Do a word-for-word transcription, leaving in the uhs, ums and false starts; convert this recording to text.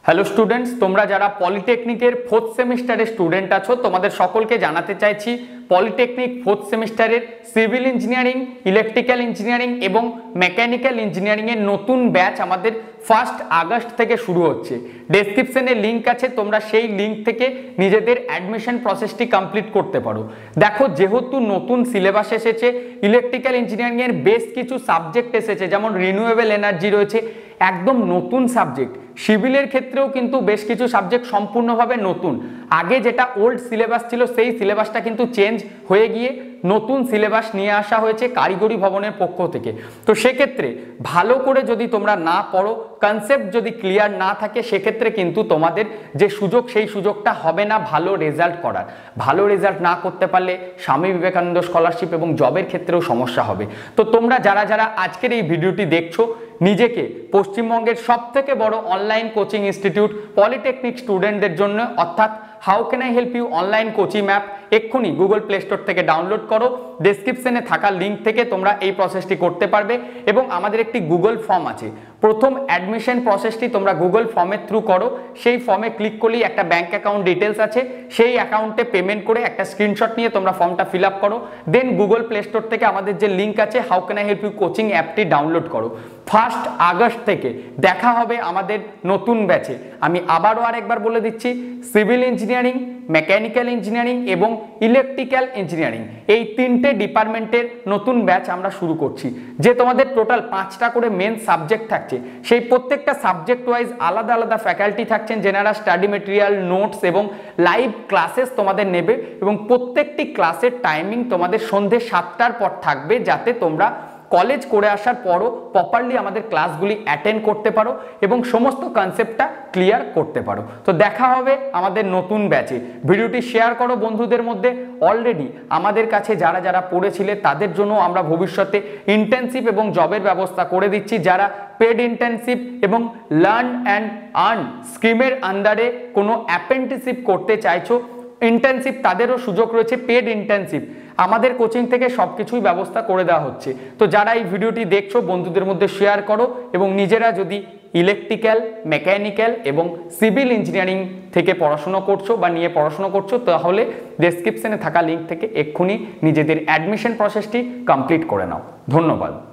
Hello students, তোমরা যারা পলিটেকনিকের fourth সেমিস্টারের স্টুডেন্ট আছো তোমাদের সকলকে জানাতে চাইছি পলিটেকনিক ফোর্থ সেমিস্টারের সিভিল ইঞ্জিনিয়ারিং, ইলেকট্রিক্যাল ইঞ্জিনিয়ারিং এবং মেকানিক্যাল ইঞ্জিনিয়ারিং এর নতুন ব্যাচ আমাদের ফার্স্ট আগস্ট থেকে শুরু হচ্ছে। ডেসক্রিপশনে লিঙ্ক আছে, তোমরা সেই লিঙ্ক থেকে নিজেদের অ্যাডমিশন প্রসেসটি কমপ্লিট করতে পারো। দেখো, যেহেতু নতুন সিলেবাস এসেছে, ইলেকট্রিক্যাল ইঞ্জিনিয়ারিং এর বেশ কিছু সাবজেক্ট এসেছে, যেমন রিনিউয়েবল এনার্জি রয়েছে, একদম নতুন সাবজেক্ট। সিভিলের ক্ষেত্রেও কিন্তু বেশ কিছু সাবজেক্ট সম্পূর্ণভাবে নতুন। আগে যেটা ওল্ড সিলেবাস ছিল সেই সিলেবাসটা কিন্তু চেঞ্জ হয়ে গিয়ে নতুন সিলেবাস নিয়ে আসা হয়েছে কারিগরি ভবনের পক্ষ থেকে। তো সেক্ষেত্রে ভালো করে যদি তোমরা না পড়ো, কনসেপ্ট যদি ক্লিয়ার না থাকে, সেক্ষেত্রে কিন্তু তোমাদের যে সুযোগ সেই সুযোগটা হবে না ভালো রেজাল্ট করার। ভালো রেজাল্ট না করতে পারলে স্বামী বিবেকানন্দ স্কলারশিপ এবং জবের ক্ষেত্রেও সমস্যা হবে। তো তোমরা যারা যারা আজকের এই ভিডিওটি দেখছো, নিজেকে পশ্চিমবঙ্গের সব থেকে বড় অনলাইন কোচিং ইনস্টিটিউট পলিটেকনিক স্টুডেন্টদের জন্য অর্থাৎ how can I help you online coaching app এক্ষুনি গুগল প্লে স্টোর থেকে ডাউনলোড করো। ডেসক্রিপশনে থাকা লিঙ্ক থেকে তোমরা এই প্রসেসটি করতে পারবে এবং আমাদের একটি গুগল ফর্ম আছে। প্রথম অ্যাডমিশন প্রসেসটি তোমরা গুগল ফর্মের থ্রু করো। সেই ফর্মে ক্লিক করলেই একটা ব্যাঙ্ক অ্যাকাউন্ট ডিটেলস আছে, সেই অ্যাকাউন্টে পেমেন্ট করে একটা স্ক্রিনশট নিয়ে তোমরা ফর্মটা ফিল আপ করো। দেন গুগল প্লে স্টোর থেকে আমাদের যে লিঙ্ক আছে how can I help you coaching অ্যাপটি ডাউনলোড করো। ফার্স্ট আগস্ট থেকে দেখা হবে আমাদের নতুন ব্যাচে। আমি আবারও আরেকবার বলে দিচ্ছি, সিভিল ইঞ্জিনিয়ারিং, মেকানিক্যাল ইঞ্জিনিয়ারিং এবং ইলেকট্রিক্যাল ইঞ্জিনিয়ারিং এই তিনটে ডিপার্টমেন্টের নতুন ব্যাচ আমরা শুরু করছি। যে তোমাদের টোটাল পাঁচটা করে মেন সাবজেক্ট থাকছে, সেই প্রত্যেকটা সাবজেক্ট ওয়াইজ আলাদা আলাদা ফ্যাকাল্টি থাকছেন, যেনারা স্টাডি মেটেরিয়াল, নোটস এবং লাইভ ক্লাসেস তোমাদের নেবে এবং প্রত্যেকটি ক্লাসের টাইমিং তোমাদের সন্ধ্যে সাতটার পর থাকবে, যাতে তোমরা কলেজ করে আসার পরও প্রপারলি আমাদের ক্লাসগুলি অ্যাটেন্ড করতে পারো এবং সমস্ত কনসেপ্টটা ক্লিয়ার করতে পারো। তো দেখা হবে আমাদের নতুন ব্যাচে। ভিডিওটি শেয়ার করো বন্ধুদের মধ্যে। অলরেডি আমাদের কাছে যারা যারা পড়েছিলে তাদের জন্য আমরা ভবিষ্যতে ইন্টার্নশিপ এবং জবের ব্যবস্থা করে দিচ্ছি। যারা পেড ইন্টার্নশিপ এবং লার্ন অ্যান্ড আর্ন স্কিমের আন্ডারে কোনো অ্যাপ্রেন্টিসশিপ করতে চাইছো, ইন্টার্নশিপ তাদেরও সুযোগ রয়েছে। পেড ইন্টার্নশিপ আমাদের কোচিং থেকে সবকিছুই ব্যবস্থা করে দেওয়া হচ্ছে। তো যারা এই ভিডিওটি দেখছো বন্ধুদের মধ্যে শেয়ার করো এবং নিজেরা যদি ইলেকট্রিক্যাল, মেকানিক্যাল এবং সিভিল ইঞ্জিনিয়ারিং থেকে পড়াশোনা করছো বা নিয়ে পড়াশোনা করছো, তাহলে ডেসক্রিপশনে থাকা লিঙ্ক থেকে এক্ষুনি নিজেদের অ্যাডমিশন প্রসেসটি কমপ্লিট করে নাও। ধন্যবাদ।